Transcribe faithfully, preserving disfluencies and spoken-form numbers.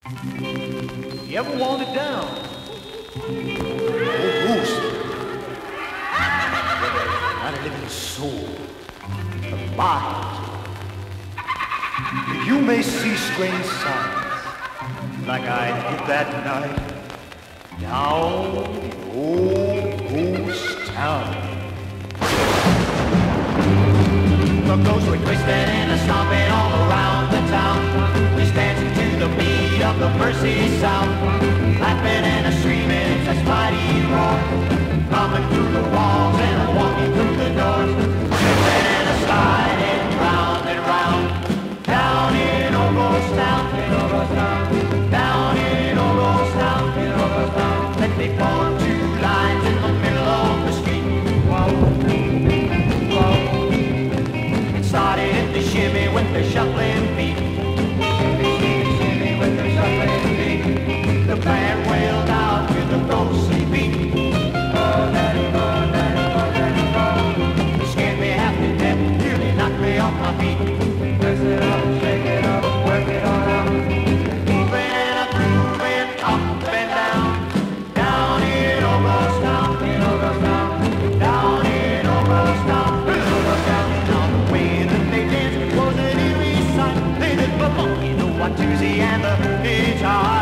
You ever wandered down? Oh, Roost. Not a living soul. Alive. You may see strange signs, like I did that night, down in old ghost town. The ghosts were twisting and stomping all around the town, just dancing to the beat of the Mercy sound, clapping and screaming such mighty roar, coming through the walls and walking through the doors, tripping and sliding round and round, down in old ghost town, in old ghost town, down in old ghost town, in old ghost town. Then they formed two lines in the middle of the street. Whoa, whoa. Started to shimmy with their shuffling feet. Shimmy, shimmy with their shuffling feet. The band wailed out with a ghostly beat. Oh, let it go, let it go, let it go. It scared me half to death, nearly knocked me off my feet. Press it up, shake it up, work it on out. Moving and a grooving up and down. Down in old ghost town, in old ghost town. Down in old ghost town, in old ghost town. Was an eerie sight. They did the monkey, the Watusi, and the guitar.